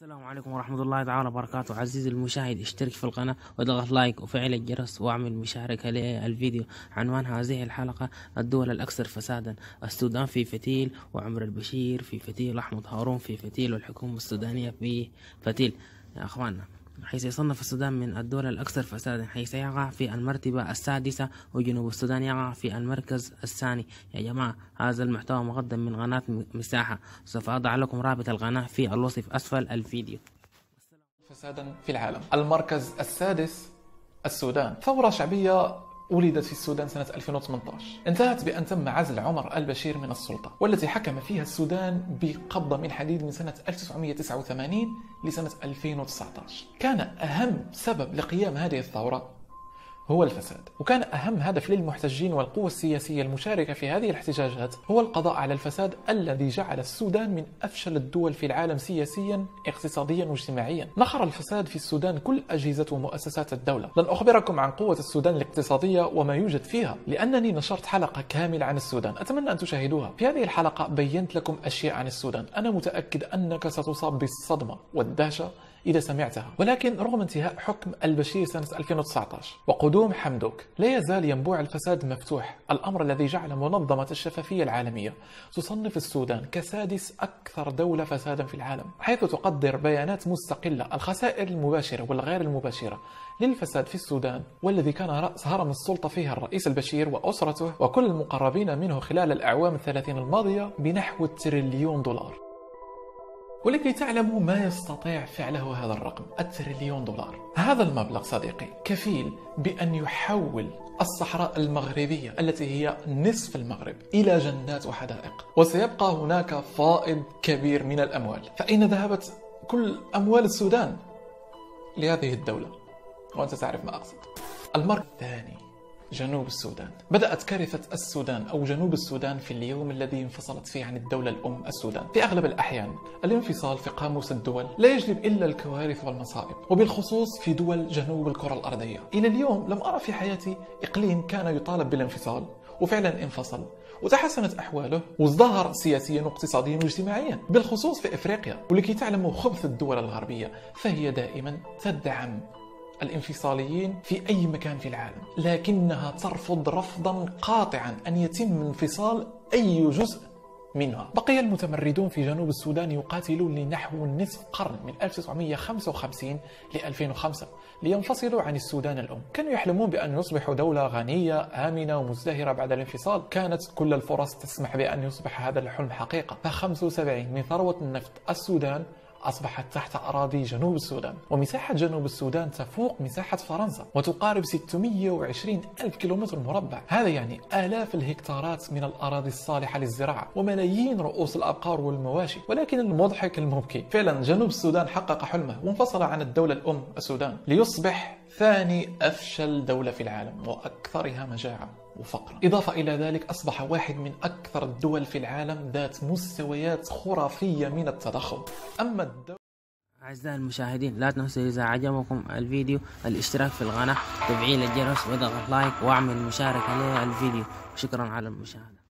السلام عليكم ورحمة الله تعالى وبركاته. عزيزي المشاهد، اشترك في القناة واضغط لايك وفعل الجرس واعمل مشاركة للفيديو. عنوان هذه الحلقة: الدول الأكثر فسادا، السودان في فتيل، وعمر البشير في فتيل، أحمد هارون في فتيل، والحكومة السودانية في فتيل. يا أخواننا، حيث يصنف السودان من الدول الأكثر فسادا، حيث يقع في المرتبة السادسة، وجنوب السودان يقع في المركز الثاني. يا جماعة، هذا المحتوى مقدم من قناة مساحة. سوف أضع لكم رابط القناة في الوصف أسفل الفيديو. فسادا في العالم. المركز السادس السودان. ثورة شعبية ولدت في السودان سنة 2018، انتهت بأن تم عزل عمر البشير من السلطة، والتي حكم فيها السودان بقبضة من حديد من سنة 1989 لسنة 2019. كان أهم سبب لقيام هذه الثورة هو الفساد، وكان أهم هدف للمحتجين والقوى السياسية المشاركة في هذه الاحتجاجات هو القضاء على الفساد الذي جعل السودان من أفشل الدول في العالم سياسيا، اقتصاديا واجتماعيا. نخر الفساد في السودان كل أجهزة ومؤسسات الدولة. لن أخبركم عن قوة السودان الاقتصادية وما يوجد فيها، لأنني نشرت حلقة كاملة عن السودان، أتمنى أن تشاهدوها. في هذه الحلقة بينت لكم أشياء عن السودان أنا متأكد أنك ستصاب بالصدمة والدهشة إذا سمعتها. ولكن رغم انتهاء حكم البشير سنة 2019 وقدوم حمدوك، لا يزال ينبوع الفساد مفتوح، الأمر الذي جعل منظمة الشفافية العالمية تصنف السودان كسادس أكثر دولة فسادا في العالم، حيث تقدر بيانات مستقلة الخسائر المباشرة والغير المباشرة للفساد في السودان، والذي كان رأس هرم السلطة فيها الرئيس البشير وأسرته وكل المقربين منه خلال الأعوام 30 الماضية بنحو تريليون دولار. ولكي تعلموا ما يستطيع فعله هذا الرقم، التريليون دولار. هذا المبلغ صديقي كفيل بأن يحول الصحراء المغربية التي هي نصف المغرب إلى جنات وحدائق، وسيبقى هناك فائض كبير من الأموال. فأين ذهبت كل أموال السودان لهذه الدولة؟ وأنت تعرف ما أقصد. المركز الثاني جنوب السودان. بدأت كارثة السودان أو جنوب السودان في اليوم الذي انفصلت فيه عن الدولة الأم السودان. في أغلب الأحيان الانفصال في قاموس الدول لا يجلب إلا الكوارث والمصائب، وبالخصوص في دول جنوب الكرة الأرضية. إلى اليوم لم أرى في حياتي إقليم كان يطالب بالانفصال وفعلا انفصل وتحسنت أحواله وازدهر سياسيا واقتصاديا واجتماعيا، بالخصوص في إفريقيا. ولكي تعلموا خبث الدول الغربية، فهي دائما تدعم الانفصاليين في أي مكان في العالم، لكنها ترفض رفضا قاطعا أن يتم انفصال أي جزء منها. بقي المتمردون في جنوب السودان يقاتلون لنحو نصف قرن، من 1955 ل 2005، لينفصلوا عن السودان الأم. كانوا يحلمون بأن يصبحوا دولة غنية آمنة ومزدهرة بعد الانفصال. كانت كل الفرص تسمح بأن يصبح هذا الحلم حقيقة. ف75 من ثروة النفط السودان أصبحت تحت أراضي جنوب السودان، ومساحة جنوب السودان تفوق مساحة فرنسا وتقارب 620 ألف كيلومتر مربع. هذا يعني آلاف الهكتارات من الأراضي الصالحة للزراعة وملايين رؤوس الأبقار والمواشي. ولكن المضحك المبكي، فعلا جنوب السودان حقق حلمه وانفصل عن الدولة الأم السودان ليصبح ثاني أفشل دولة في العالم وأكثرها مجاعة وفقرا. إضافة إلى ذلك أصبح واحد من أكثر الدول في العالم ذات مستويات خرافية من التضخم. أما الدولة أعزائي المشاهدين، لا تنسوا إذا عجبكم الفيديو الاشتراك في القناة، تفعيل الجرس، وضغط لايك واعمل مشاركة للفيديو. شكرا على المشاهدة.